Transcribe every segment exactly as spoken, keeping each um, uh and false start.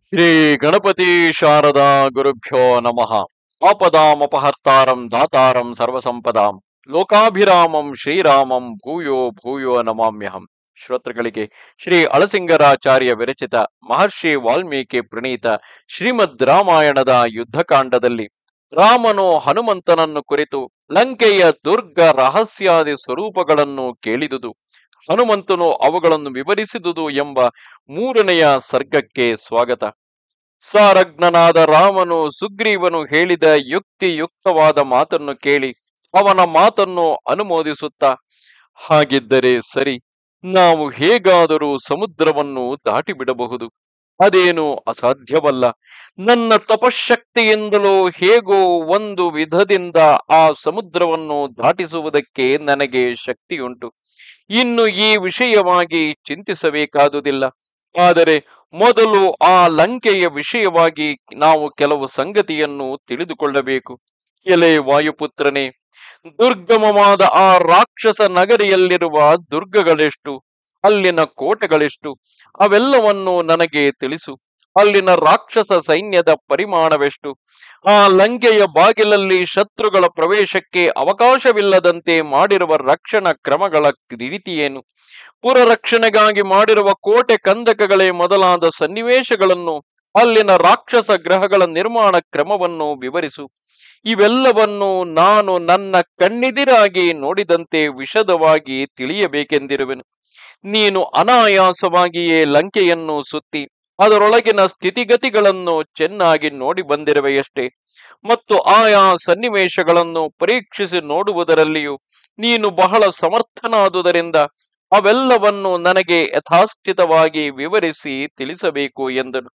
ಶ್ರೀ ಗಣಪತಿ ಶಾರದಾ ಗುರುಭ್ಯೋ ನಮಃ. ಆಪದಾಮಪಹರ್ತಾರಂ ದಾತಾರಂ ಸರ್ವಸಂಪದಾಂ ಲೋಕಾಭಿರಾಮಂ ಶ್ರೀರಾಮಂ ಭೂಯೋ ಭೂಯೋ ನಮಾಮ್ಯಹಂ. ಶ್ರೋತೃಗಳಿಗೆ ಶ್ರೀ ಅಳಸಿಂಗರಾಚಾರ್ಯ ವಿರಚಿತ ಮಹರ್ಷಿ ವಾಲ್ಮೀಕಿ ಪ್ರಣೀತ ಶ್ರೀಮದ್ ರಾಮಾಯಣದ ಯುದ್ಧಕಾಂಡದಲ್ಲಿ ರಾಮನು ಹನುಮಂತನನ್ನು ಕುರಿತು ಲಂಕೆಯ ದುರ್ಗ ರಹಸ್ಯಾದಿ ಸ್ವರೂಪಗಳನ್ನು ಕೇಳಿದುದು, ಹನುಮಂತನು ಅವುಗಳನ್ನು ವಿವರಿಸಿದುದು ಎಂಬ ಮೂರನೆಯ ಸರ್ಗಕ್ಕೆ ಸ್ವಾಗತ. ಸಾರಜ್ಞನಾದ ರಾಮನು ಸುಗ್ರೀವನು ಹೇಳಿದ ಯುಕ್ತಿಯುಕ್ತವಾದ ಮಾತನ್ನು ಕೇಳಿ ಅವನ ಮಾತನ್ನು ಅನುಮೋದಿಸುತ್ತಾ, ಹಾಗಿದ್ದರೆ ಸರಿ, ನಾವು ಹೇಗಾದರೂ ಸಮುದ್ರವನ್ನು ದಾಟಿ ಬಿಡಬಹುದು, ಅದೇನು ಅಸಾಧ್ಯವಲ್ಲ. ನನ್ನ ತಪಶಕ್ತಿಯಿಂದಲೂ ಹೇಗೋ ಒಂದು ವಿಧದಿಂದ ಆ ಸಮುದ್ರವನ್ನು ದಾಟಿಸುವುದಕ್ಕೆ ನನಗೆ ಶಕ್ತಿಯುಂಟು. ಇನ್ನು ಈ ವಿಷಯವಾಗಿ ಚಿಂತಿಸಬೇಕಾದುದಿಲ್ಲ. ಆದರೆ ಮೊದಲು ಆ ಲಂಕೆಯ ವಿಷಯವಾಗಿ ನಾವು ಕೆಲವು ಸಂಗತಿಯನ್ನು ತಿಳಿದುಕೊಳ್ಳಬೇಕು. ಎಲೆ ವಾಯುಪುತ್ರನೇ, ದುರ್ಗಮವಾದ ಆ ರಾಕ್ಷಸ ನಗರಿಯಲ್ಲಿರುವ ದುರ್ಗಗಳೆಷ್ಟು, ಅಲ್ಲಿನ ಕೋಟೆಗಳೆಷ್ಟು, ಅವೆಲ್ಲವನ್ನು ನನಗೆ ತಿಳಿಸು. ಅಲ್ಲಿನ ರಾಕ್ಷಸ ಸೈನ್ಯದ ಪರಿಮಾಣವೆಷ್ಟು? ಆ ಲಂಕೆಯ ಬಾಗಿಲಲ್ಲಿ ಶತ್ರುಗಳ ಪ್ರವೇಶಕ್ಕೆ ಅವಕಾಶವಿಲ್ಲದಂತೆ ಮಾಡಿರುವ ರಕ್ಷಣಾ ಕ್ರಮಗಳ ರೀತಿಯೇನು? ಪುರರಕ್ಷಣೆಗಾಗಿ ಮಾಡಿರುವ ಕೋಟೆ ಕಂದಕಗಳೇ ಮೊದಲಾದ ಸನ್ನಿವೇಶಗಳನ್ನು, ಅಲ್ಲಿನ ರಾಕ್ಷಸ ಗ್ರಹಗಳ ನಿರ್ಮಾಣ ಕ್ರಮವನ್ನು ವಿವರಿಸು. ಇವೆಲ್ಲವನ್ನು ನಾನು ನನ್ನ ಕಣ್ಣಿದಿರಾಗಿ ನೋಡಿದಂತೆ ವಿಶದವಾಗಿ ತಿಳಿಯಬೇಕೆಂದಿರುವೆನು. ನೀನು ಅನಾಯಾಸವಾಗಿಯೇ ಲಂಕೆಯನ್ನು ಸುತ್ತಿ ಅದರೊಳಗಿನ ಸ್ಥಿತಿಗತಿಗಳನ್ನು ಚೆನ್ನಾಗಿ ನೋಡಿ ಬಂದಿರುವೆಯಷ್ಟೇ. ಮತ್ತು ಆಯಾ ಸನ್ನಿವೇಶಗಳನ್ನು ಪರೀಕ್ಷಿಸಿ ನೋಡುವುದರಲ್ಲಿಯೂ ನೀನು ಬಹಳ ಸಮರ್ಥನಾದುದರಿಂದ ಅವೆಲ್ಲವನ್ನು ನನಗೆ ಯಥಾಸ್ಥಿತವಾಗಿ ವಿವರಿಸಿ ತಿಳಿಸಬೇಕು ಎಂದನು.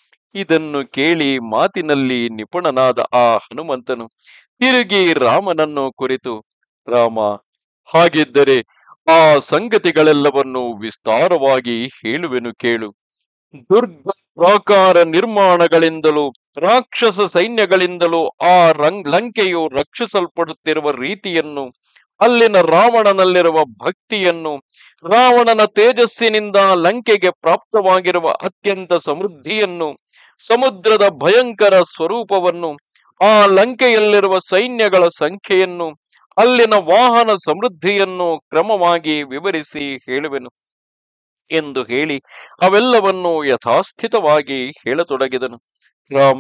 ಇದನ್ನು ಕೇಳಿ ಮಾತಿನಲ್ಲಿ ನಿಪುಣನಾದ ಆ ಹನುಮಂತನು ತಿರುಗಿ ರಾಮನನ್ನು ಕುರಿತು, ರಾಮ, ಹಾಗಿದ್ದರೆ ಆ ಸಂಗತಿಗಳೆಲ್ಲವನ್ನು ವಿಸ್ತಾರವಾಗಿ ಹೇಳುವೆನು ಕೇಳು. ದುರ್ಗ ಪ್ರಾಕಾರ ನಿರ್ಮಾಣಗಳಿಂದಲೂ ರಾಕ್ಷಸ ಸೈನ್ಯಗಳಿಂದಲೂ ಆ ರಂಗ್ ಲಂಕೆಯು ರಕ್ಷಿಸಲ್ಪಡುತ್ತಿರುವ ರೀತಿಯನ್ನು, ಅಲ್ಲಿನ ರಾವಣನಲ್ಲಿರುವ ಭಕ್ತಿಯನ್ನು, ರಾವಣನ ತೇಜಸ್ಸಿನಿಂದ ಲಂಕೆಗೆ ಪ್ರಾಪ್ತವಾಗಿರುವ ಅತ್ಯಂತ ಸಮೃದ್ಧಿಯನ್ನು, ಸಮುದ್ರದ ಭಯಂಕರ ಸ್ವರೂಪವನ್ನು, ಆ ಲಂಕೆಯಲ್ಲಿರುವ ಸೈನ್ಯಗಳ ಸಂಖ್ಯೆಯನ್ನು, ಅಲ್ಲಿನ ವಾಹನ ಸಮೃದ್ಧಿಯನ್ನು ಕ್ರಮವಾಗಿ ವಿವರಿಸಿ ಹೇಳುವೆನು ಎಂದು ಹೇಳಿ ಅವೆಲ್ಲವನ್ನು ಯಥಾಸ್ಥಿತವಾಗಿ ಹೇಳತೊಡಗಿದನು. ರಾಮ,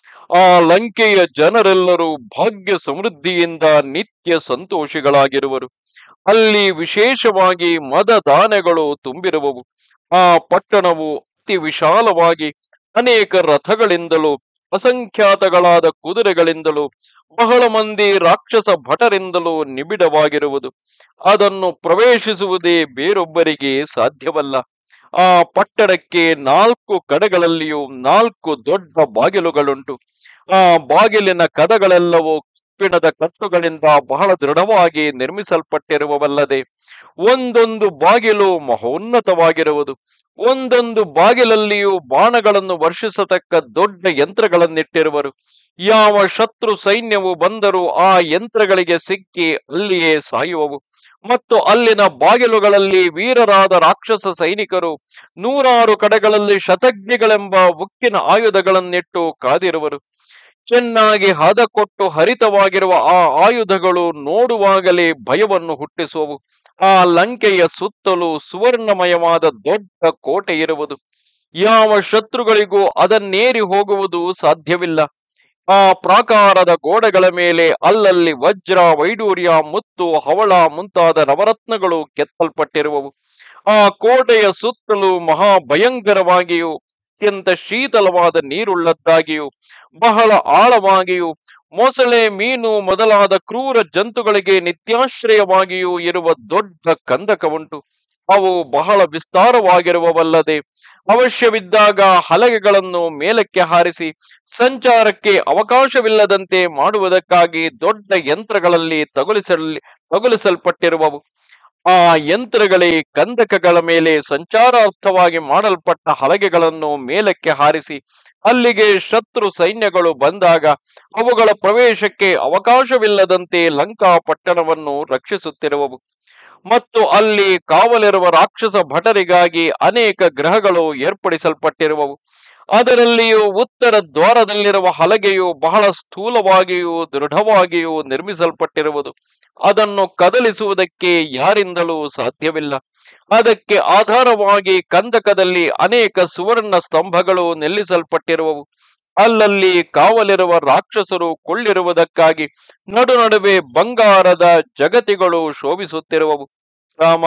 ಆ ಲಂಕೆಯ ಜನರೆಲ್ಲರೂ ಭಾಗ್ಯ ಸಮೃದ್ಧಿಯಿಂದ ನಿತ್ಯ ಸಂತೋಷಿಗಳಾಗಿರುವರು. ಅಲ್ಲಿ ವಿಶೇಷವಾಗಿ ಮದದಾನೆಗಳು ತುಂಬಿರುವವು. ಆ ಪಟ್ಟಣವು ಅತಿ ವಿಶಾಲವಾಗಿ ಅನೇಕ ರಥಗಳಿಂದಲೂ ಅಸಂಖ್ಯಾತಗಳಾದ ಕುದುರೆಗಳಿಂದಲೂ ಬಹಳ ಮಂದಿ ರಾಕ್ಷಸ ಭಟರಿಂದಲೂ ನಿಬಿಡವಾಗಿರುವುದು. ಅದನ್ನು ಪ್ರವೇಶಿಸುವುದೇ ಬೇರೊಬ್ಬರಿಗೆ ಸಾಧ್ಯವಲ್ಲ. ಆ ಪಟ್ಟಣಕ್ಕೆ ನಾಲ್ಕು ಕಡೆಗಳಲ್ಲಿಯೂ ನಾಲ್ಕು ದೊಡ್ಡ ಬಾಗಿಲುಗಳುಂಟು. ಆ ಬಾಗಿಲಿನ ಕದಗಳೆಲ್ಲವೂ ಕಬ್ಬಿಣದ ಕಟ್ಟುಗಳಿಂದ ಬಹಳ ದೃಢವಾಗಿ ನಿರ್ಮಿಸಲ್ಪಟ್ಟಿರುವವಲ್ಲದೆ ಒಂದೊಂದು ಬಾಗಿಲು ಮಹೋನ್ನತವಾಗಿರುವುದು. ಒಂದೊಂದು ಬಾಗಿಲಲ್ಲಿಯೂ ಬಾಣಗಳನ್ನು ವರ್ಷಿಸತಕ್ಕ ದೊಡ್ಡ ಯಂತ್ರಗಳನ್ನಿಟ್ಟಿರುವರು. ಯಾವ ಶತ್ರು ಸೈನ್ಯವು ಬಂದರೂ ಆ ಯಂತ್ರಗಳಿಗೆ ಸಿಕ್ಕಿ ಅಲ್ಲಿಯೇ ಸಾಯುವವು. ಮತ್ತು ಅಲ್ಲಿನ ಬಾಗಿಲುಗಳಲ್ಲಿ ವೀರರಾದ ರಾಕ್ಷಸ ಸೈನಿಕರು ನೂರಾರು ಕಡೆಗಳಲ್ಲಿ ಶತಘ್ನಿಗಳೆಂಬ ಉಕ್ಕಿನ ಆಯುಧಗಳನ್ನಿಟ್ಟು ಕಾದಿರುವರು. ಚೆನ್ನಾಗಿ ಹದ ಕೊಟ್ಟು ಹರಿತವಾಗಿರುವ ಆ ಆಯುಧಗಳು ನೋಡುವಾಗಲೇ ಭಯವನ್ನು ಹುಟ್ಟಿಸುವವು. ಆ ಲಂಕೆಯ ಸುತ್ತಲೂ ಸುವರ್ಣಮಯವಾದ ದೊಡ್ಡ ಕೋಟೆ ಇರುವುದು. ಯಾವ ಶತ್ರುಗಳಿಗೂ ಅದನ್ನೇರಿ ಹೋಗುವುದು ಸಾಧ್ಯವಿಲ್ಲ. ಆ ಪ್ರಾಕಾರದ ಗೋಡೆಗಳ ಮೇಲೆ ಅಲ್ಲಲ್ಲಿ ವಜ್ರ, ವೈಡೂರ್ಯ, ಮುತ್ತು, ಹವಳ ಮುಂತಾದ ನವರತ್ನಗಳು ಕೆತ್ತಲ್ಪಟ್ಟಿರುವವು. ಆ ಕೋಟೆಯ ಸುತ್ತಲೂ ಮಹಾಭಯಂಕರವಾಗಿಯೂ ಅತ್ಯಂತ ಶೀತಲವಾದ ನೀರುಳ್ಳದ್ದಾಗಿಯೂ ಬಹಳ ಆಳವಾಗಿಯೂ ಮೊಸಳೆ, ಮೀನು ಮೊದಲಾದ ಕ್ರೂರ ಜಂತುಗಳಿಗೆ ನಿತ್ಯಾಶ್ರಯವಾಗಿಯೂ ಇರುವ ದೊಡ್ಡ ಕಂದಕ ಉಂಟು. ಅವು ಬಹಳ ವಿಸ್ತಾರವಾಗಿರುವವಲ್ಲದೆ ಅವಶ್ಯವಿದ್ದಾಗ ಹಲಗೆಗಳನ್ನು ಮೇಲಕ್ಕೆ ಹಾರಿಸಿ ಸಂಚಾರಕ್ಕೆ ಅವಕಾಶವಿಲ್ಲದಂತೆ ಮಾಡುವುದಕ್ಕಾಗಿ ದೊಡ್ಡ ಯಂತ್ರಗಳಲ್ಲಿ ತಗುಲಿಸಲ್ ತಗುಲಿಸಲ್ಪಟ್ಟಿರುವವು. ಆ ಯಂತ್ರಗಳೇ ಕಂದಕಗಳ ಮೇಲೆ ಸಂಚಾರಾರ್ಥವಾಗಿ ಮಾಡಲ್ಪಟ್ಟ ಹಲಗೆಗಳನ್ನು ಮೇಲಕ್ಕೆ ಹಾರಿಸಿ ಅಲ್ಲಿಗೆ ಶತ್ರು ಸೈನ್ಯಗಳು ಬಂದಾಗ ಅವುಗಳ ಪ್ರವೇಶಕ್ಕೆ ಅವಕಾಶವಿಲ್ಲದಂತೆ ಲಂಕಾ ಪಟ್ಟಣವನ್ನು ರಕ್ಷಿಸುತ್ತಿರುವವು. ಮತ್ತು ಅಲ್ಲಿ ಕಾವಲಿರುವ ರಾಕ್ಷಸ ಭಟರಿಗಾಗಿ ಅನೇಕ ಗ್ರಹಗಳು ಏರ್ಪಡಿಸಲ್ಪಟ್ಟಿರುವವು. ಅದರಲ್ಲಿಯೂ ಉತ್ತರ ದ್ವಾರದಲ್ಲಿರುವ ಹಲಗೆಯು ಬಹಳ ಸ್ಥೂಲವಾಗಿಯೂ ದೃಢವಾಗಿಯೂ ನಿರ್ಮಿಸಲ್ಪಟ್ಟಿರುವುದು. ಅದನ್ನು ಕದಲಿಸುವುದಕ್ಕೆ ಯಾರಿಂದಲೂ ಸಾಧ್ಯವಿಲ್ಲ. ಅದಕ್ಕೆ ಆಧಾರವಾಗಿ ಕಂದಕದಲ್ಲಿ ಅನೇಕ ಸುವರ್ಣ ಸ್ತಂಭಗಳು ನಿಲ್ಲಿಸಲ್ಪಟ್ಟಿರುವವು. ಅಲ್ಲಲ್ಲಿ ಕಾವಲಿರುವ ರಾಕ್ಷಸರು ಕೊಳ್ಳಿರುವುದಕ್ಕಾಗಿ ನಡು ನಡುವೆ ಬಂಗಾರದ ಜಗತಿಗಳು ಶೋಭಿಸುತ್ತಿರುವವು. ರಾಮ,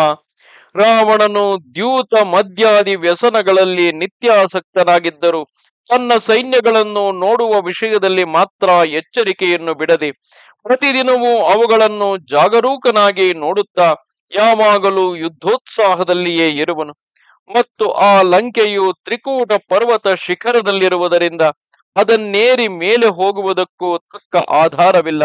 ರಾವಣನು ದ್ಯೂತ ಮದ್ಯಾದಿ ವ್ಯಸನಗಳಲ್ಲಿ ನಿತ್ಯಾಸಕ್ತನಾಗಿದ್ದರು. ತನ್ನ ಸೈನ್ಯಗಳನ್ನು ನೋಡುವ ವಿಷಯದಲ್ಲಿ ಮಾತ್ರ ಎಚ್ಚರಿಕೆಯನ್ನು ಬಿಡದೆ ಪ್ರತಿದಿನವೂ ಅವುಗಳನ್ನು ಜಾಗರೂಕನಾಗಿ ನೋಡುತ್ತಾ ಯಾವಾಗಲೂ ಯುದ್ಧೋತ್ಸಾಹದಲ್ಲಿಯೇ ಇರುವನು. ಮತ್ತು ಆ ಲಂಕೆಯು ತ್ರಿಕೂಟ ಪರ್ವತ ಶಿಖರದಲ್ಲಿರುವುದರಿಂದ ಅದನ್ನೇರಿ ಮೇಲೆ ಹೋಗುವುದಕ್ಕೂ ತಕ್ಕ ಆಧಾರವಿಲ್ಲ.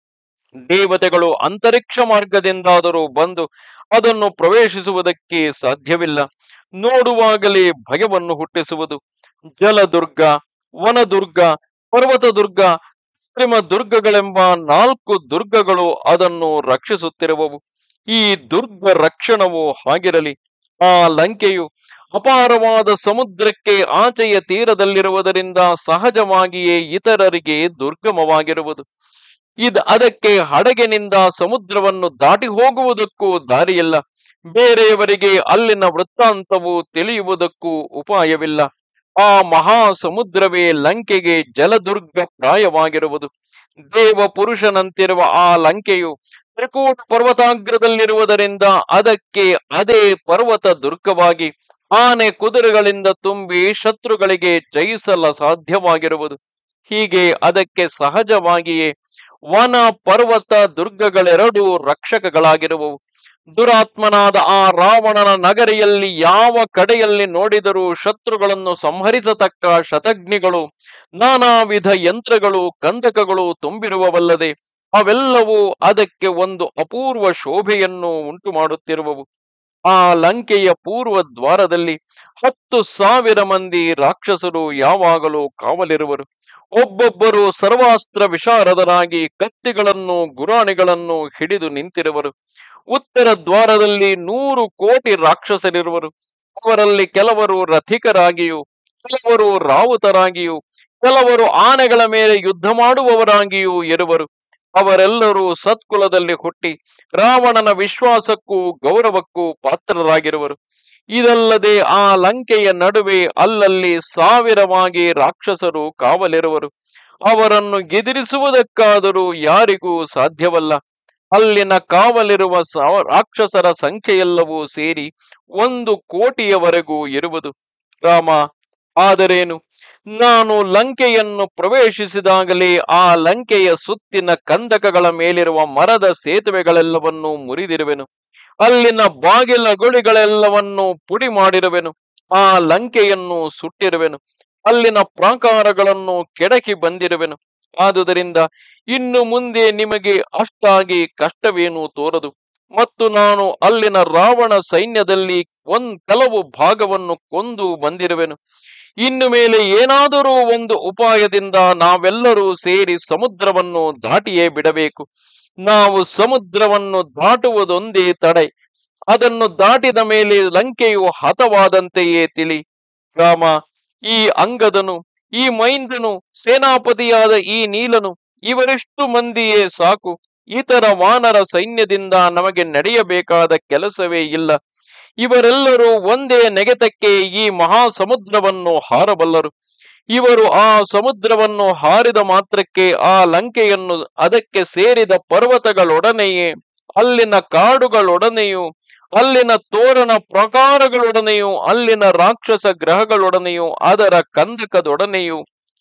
ದೇವತೆಗಳು ಅಂತರಿಕ್ಷ ಮಾರ್ಗದಿಂದಾದರೂ ಬಂದು ಅದನ್ನು ಪ್ರವೇಶಿಸುವುದಕ್ಕೆ ಸಾಧ್ಯವಿಲ್ಲ. ನೋಡುವಾಗಲೇ ಭಯವನ್ನು ಹುಟ್ಟಿಸುವುದು. ಜಲದುರ್ಗ, ವನದುರ್ಗ, ಪರ್ವತ ದುರ್ಗ, ಕೃತ್ರಿಮ ದುರ್ಗಗಳೆಂಬ ನಾಲ್ಕು ದುರ್ಗಗಳು ಅದನ್ನು ರಕ್ಷಿಸುತ್ತಿರುವವು. ಈ ದುರ್ಗ ರಕ್ಷಣವು ಹಾಗಿರಲಿ. ಆ ಲಂಕೆಯು ಅಪಾರವಾದ ಸಮುದ್ರಕ್ಕೆ ಆಚೆಯ ತೀರದಲ್ಲಿರುವುದರಿಂದ ಸಹಜವಾಗಿಯೇ ಇತರರಿಗೆ ದುರ್ಗಮವಾಗಿರುವುದು. ಇದ್ ಅದಕ್ಕೆ ಹಡಗಿನಿಂದ ಸಮುದ್ರವನ್ನು ದಾಟಿ ಹೋಗುವುದಕ್ಕೂ ದಾರಿಯಿಲ್ಲ. ಬೇರೆಯವರಿಗೆ ಅಲ್ಲಿನ ವೃತ್ತಾಂತವು ತಿಳಿಯುವುದಕ್ಕೂ ಉಪಾಯವಿಲ್ಲ. ಆ ಮಹಾ ಸಮುದ್ರವೇ ಲಂಕೆಗೆ ಜಲದುರ್ಗ ಪ್ರಾಯವಾಗಿರುವುದು. ದೇವ ಪುರುಷನಂತಿರುವ ಆ ಲಂಕೆಯು ತ್ರಿಕೂಟ ಪರ್ವತಾಗ್ರದಲ್ಲಿರುವುದರಿಂದ ಅದಕ್ಕೆ ಅದೇ ಪರ್ವತ ದುರ್ಗವಾಗಿ ಆನೆ ಕುದುರೆಗಳಿಂದ ತುಂಬಿ ಶತ್ರುಗಳಿಗೆ ಜಯಿಸಲು ಸಾಧ್ಯವಾಗಿರುವುದು. ಹೀಗೆ ಅದಕ್ಕೆ ಸಹಜವಾಗಿಯೇ ವನ ಪರ್ವತ ದುರ್ಗಗಳೆರಡೂ ರಕ್ಷಕಗಳಾಗಿರುವವು. ದುರಾತ್ಮನಾದ ಆ ರಾವಣನ ನಗರಿಯಲ್ಲಿ ಯಾವ ಕಡೆಯಲ್ಲಿ ನೋಡಿದರೂ ಶತ್ರುಗಳನ್ನು ಸಂಹರಿಸತಕ್ಕ ಶತಘ್ನಿಗಳು, ನಾನಾ ವಿಧ ಯಂತ್ರಗಳು, ಕಂದಕಗಳು ತುಂಬಿರುವವಲ್ಲದೆ ಅವೆಲ್ಲವೂ ಅದಕ್ಕೆ ಒಂದು ಅಪೂರ್ವ ಶೋಭೆಯನ್ನು ಉಂಟು ಮಾಡುತ್ತಿರುವವು. ಆ ಲಂಕೆಯ ಪೂರ್ವ ದ್ವಾರದಲ್ಲಿ ಹತ್ತು ಸಾವಿರ ಮಂದಿ ರಾಕ್ಷಸರು ಯಾವಾಗಲೂ ಕಾವಲಿರುವರು. ಒಬ್ಬೊಬ್ಬರು ಸರ್ವಾಸ್ತ್ರ ವಿಶಾರದರಾಗಿ ಕತ್ತಿಗಳನ್ನು ಗುರಾಣಿಗಳನ್ನು ಹಿಡಿದು ನಿಂತಿರುವರು. ಉತ್ತರ ದ್ವಾರದಲ್ಲಿ ನೂರು ಕೋಟಿ ರಾಕ್ಷಸರಿರುವರು. ಅವರಲ್ಲಿ ಕೆಲವರು ರಥಿಕರಾಗಿಯೂ, ಕೆಲವರು ರಾವುತರಾಗಿಯೂ, ಕೆಲವರು ಆನೆಗಳ ಮೇಲೆ ಯುದ್ಧ ಮಾಡುವವರಾಗಿಯೂ ಇರುವರು. ಅವರೆಲ್ಲರೂ ಸತ್ಕುಲದಲ್ಲಿ ಹುಟ್ಟಿ ರಾವಣನ ವಿಶ್ವಾಸಕ್ಕೂ ಗೌರವಕ್ಕೂ ಪಾತ್ರರಾಗಿರುವರು. ಇದಲ್ಲದೆ ಆ ಲಂಕೆಯ ನಡುವೆ ಅಲ್ಲಲ್ಲಿ ಸಾವಿರವಾಗಿ ರಾಕ್ಷಸರು ಕಾವಲಿರುವರು. ಅವರನ್ನು ಎದುರಿಸುವುದಕ್ಕಾದರೂ ಯಾರಿಗೂ ಸಾಧ್ಯವಲ್ಲ. ಅಲ್ಲಿನ ಕಾವಲಿರುವ ರಾಕ್ಷಸರ ಸಂಖ್ಯೆಯೆಲ್ಲವೂ ಸೇರಿ ಒಂದು ಕೋಟಿಯವರೆಗೂ ಇರುವುದು. ರಾಮ, ಆದರೇನು, ನಾನು ಲಂಕೆಯನ್ನು ಪ್ರವೇಶಿಸಿದಾಗಲೇ ಆ ಲಂಕೆಯ ಸುತ್ತಿನ ಕಂದಕಗಳ ಮೇಲಿರುವ ಮರದ ಸೇತುವೆಗಳೆಲ್ಲವನ್ನೂ ಮುರಿದಿರುವೆನು. ಅಲ್ಲಿನ ಬಾಗಿಲ ಗುಳಿಗಳೆಲ್ಲವನ್ನೂ ಪುಡಿ ಮಾಡಿರುವೆನು. ಆ ಲಂಕೆಯನ್ನು ಸುಟ್ಟಿರುವೆನು. ಅಲ್ಲಿನ ಪ್ರಾಕಾರಗಳನ್ನು ಕೆಡಕಿ ಬಂದಿರುವೆನು. ಆದುದರಿಂದ ಇನ್ನು ಮುಂದೆ ನಿಮಗೆ ಅಷ್ಟಾಗಿ ಕಷ್ಟವೇನೂ ತೋರದು. ಮತ್ತು ನಾನು ಅಲ್ಲಿನ ರಾವಣ ಸೈನ್ಯದಲ್ಲಿ ಒಂದ್ ಕೆಲವು ಭಾಗವನ್ನು ಕೊಂದು ಬಂದಿರುವೆನು. ಇನ್ನು ಮೇಲೆ ಏನಾದರೂ ಒಂದು ಉಪಾಯದಿಂದ ನಾವೆಲ್ಲರೂ ಸೇರಿ ಸಮುದ್ರವನ್ನು ದಾಟಿಯೇ ಬಿಡಬೇಕು. ನಾವು ಸಮುದ್ರವನ್ನು ದಾಟುವುದೊಂದೇ ತಡೆ. ಅದನ್ನು ದಾಟಿದ ಮೇಲೆ ಲಂಕೆಯು ಹತವಾದಂತೆಯೇ ತಿಳಿ. ರಾಮ, ಈ ಅಂಗದನು, ಈ ಮೈಂದ್ರನು, ಸೇನಾಪತಿಯಾದ ಈ ನೀಲನು, ಇವರಿಷ್ಟು ಮಂದಿಯೇ ಸಾಕು. ಇತರ ವಾನರ ಸೈನ್ಯದಿಂದ ನಮಗೆ ನಡೆಯಬೇಕಾದ ಕೆಲಸವೇ ಇಲ್ಲ. ಇವರೆಲ್ಲರೂ ಒಂದೇ ನೆಗೆತಕ್ಕೆ ಈ ಮಹಾ ಸಮುದ್ರವನ್ನು ಹಾರಬಲ್ಲರು. ಇವರು ಆ ಸಮುದ್ರವನ್ನು ಹಾರಿದ ಮಾತ್ರಕ್ಕೆ ಆ ಲಂಕೆಯನ್ನು ಅದಕ್ಕೆ ಸೇರಿದ ಪರ್ವತಗಳೊಡನೆಯೇ, ಅಲ್ಲಿನ ಕಾಡುಗಳೊಡನೆಯೂ, ಅಲ್ಲಿನ ತೋರಣ ಪ್ರಕಾರಗಳೊಡನೆಯೂ, ಅಲ್ಲಿನ ರಾಕ್ಷಸ ಗ್ರಹಗಳೊಡನೆಯೂ, ಅದರ ಕಂದಕದೊಡನೆಯೂ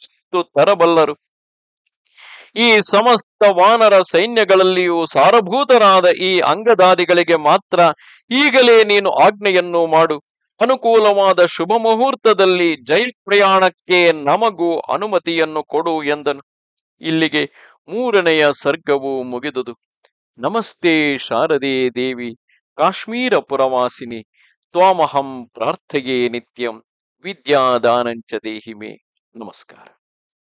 ತರಬಲ್ಲರು. ಈ ಸಮಸ್ತ ವಾನರ ಸೈನ್ಯಗಳಲ್ಲಿಯೂ ಸಾರಭೂತರಾದ ಈ ಅಂಗದಾದಿಗಳಿಗೆ ಮಾತ್ರ ಈಗಲೇ ನೀನು ಆಜ್ಞೆಯನ್ನು ಮಾಡು. ಅನುಕೂಲವಾದ ಶುಭ ಮುಹೂರ್ತದಲ್ಲಿ ಜಯ ಪ್ರಯಾಣಕ್ಕೆ ನಮಗೂ ಅನುಮತಿಯನ್ನು ಕೊಡು ಎಂದನು. ಇಲ್ಲಿಗೆ ಮೂರನೆಯ ಸರ್ಗವು ಮುಗಿದುದು. ನಮಸ್ತೆ ಶಾರದೆ ದೇವಿ ಕಾಶ್ಮೀರ ಪುರವಾಸಿನಿ. ತ್ವಾಮಹಂ ಪ್ರಾರ್ಥಯೇ ನಿತ್ಯಂ ವಿದ್ಯಾದಾನಂಚ ದೇಹಿಮೆ. ನಮಸ್ಕಾರ.